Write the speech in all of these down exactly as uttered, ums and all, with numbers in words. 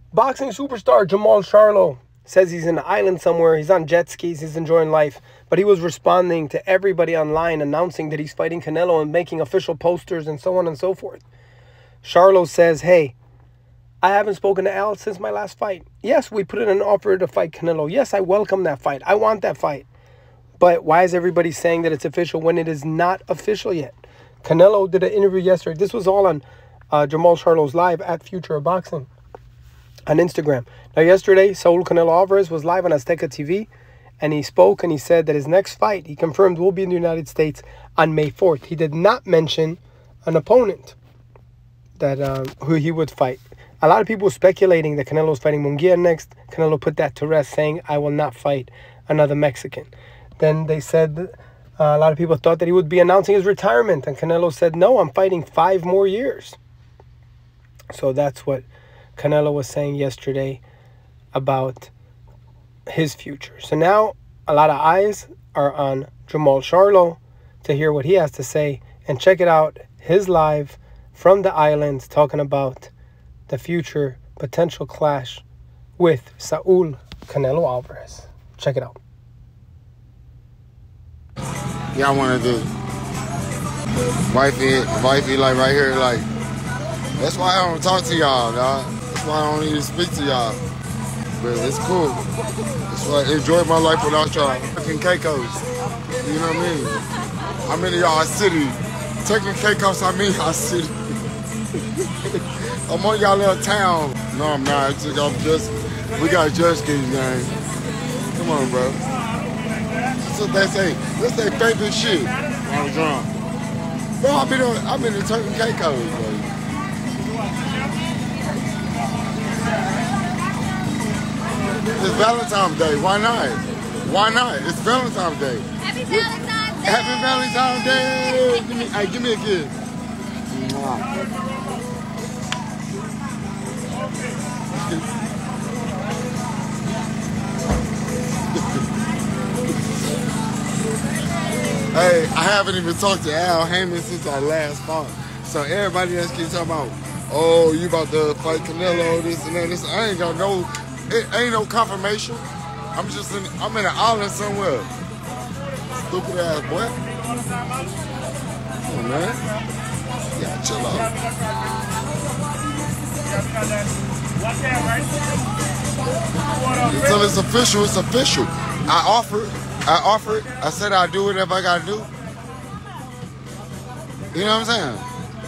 Boxing superstar Jermall Charlo says he's in an island somewhere. He's on jet skis. He's enjoying life. But he was responding to everybody online announcing that he's fighting Canelo and making official posters and so on and so forth. Charlo says, hey, I haven't spoken to Al since my last fight. Yes, we put in an offer to fight Canelo. Yes, I welcome that fight. I want that fight. But why is everybody saying that it's official when it is not official yet? Canelo did an interview yesterday. This was all on uh, Jermall Charlo's live at Future of Boxing on Instagram. Now, yesterday, Saul Canelo Alvarez was live on Azteca T V, and he spoke and he said that his next fight, he confirmed, will be in the United States on May fourth. He did not mention an opponent that um, who he would fight. A lot of people were speculating that Canelo was fighting Munguia next. Canelo put that to rest, saying, I will not fight another Mexican. Then they said, uh, a lot of people thought that he would be announcing his retirement. And Canelo said, no, I'm fighting five more years. So that's what Canelo was saying yesterday about his future. So now a lot of eyes are on Jermall Charlo to hear what he has to say. And check it out, his live from the islands talking about the future potential clash with Saul Canelo Alvarez. Check it out. Yeah, I want to do. Wifey, wifey, like right here, like, that's why I don't talk to y'all, dog. That's why I don't even speak to y'all. But it's cool. That's why I enjoy my life without y'all. Taking Caicos. You know what I mean? I'm in y'all city. Taking Caicos, I'm in y'all city. I'm on y'all little town. No, I'm not. It's just, I'm just, we got Judge Keys, gang. Come on, bro. That's what they say. That's their favorite shit. I was drunk. Bro, I've been, on, I've been in Turkey Caicos, bro. It's Valentine's Day. Why not? Why not? It's Valentine's Day. Happy Valentine's Day. Happy Valentine's Day. Give me, hey, give me a kiss. Hey, I haven't even talked to Al Heyman since our last fight. So everybody else keeps talking about, oh, you about to fight Canelo, this and that. This. I ain't got no, it ain't no confirmation. I'm just in, I'm in an island somewhere. Stupid ass boy. Come on, man. Yeah, chill out. Until it's official, it's official. I offered, I offered, I said I'll do whatever I gotta do. You know what I'm saying?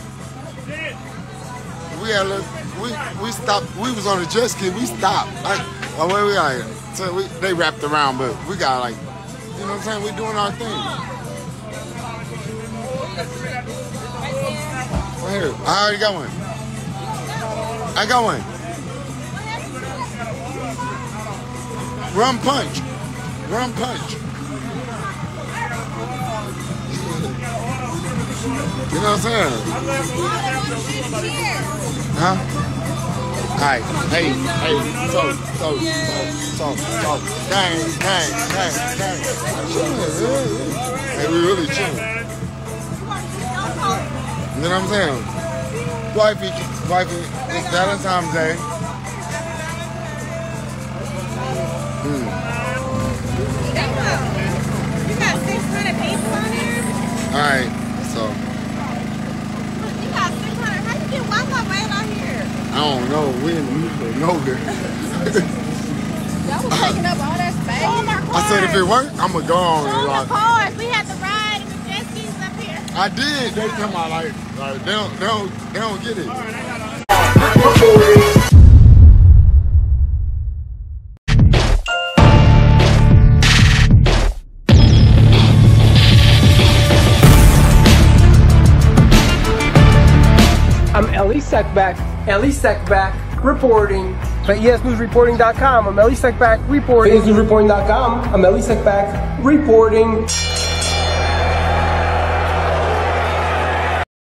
We had, we we stopped, we was on the jet ski, we stopped. I, oh, where we are? So we, they wrapped around, but we got like, you know what I'm saying? We doing our thing. Right here. I already got one. I got one. Rum punch. Rum punch. You know what I'm saying? Huh? Alright. Hey, hey, so, so, so, so, so. Dang, dang, dang, dang. Hey, we really chilling. You know what I'm saying? Wifey, wifey, it's Valentine's Day. Mm. You got six hundred people on here? Alright, so. You got six hundred. How you get Wi-Fi right on here? I don't know. We in the middle of nowhere. Y'all was taking up all that space. Oh, my cars. I said if it worked, I'm going to go on. Oh, like, the cars. We had to ride in the jet skis up here. I did. They come out like, like they, don't, they, don't, they don't get it. All right, I got I'm Ellie Sekback, Ellie Sekback, reporting for E S News Reporting dot com. I'm Ellie Sekback, reporting. E S News Reporting dot com. I'm Ellie Sekback, reporting.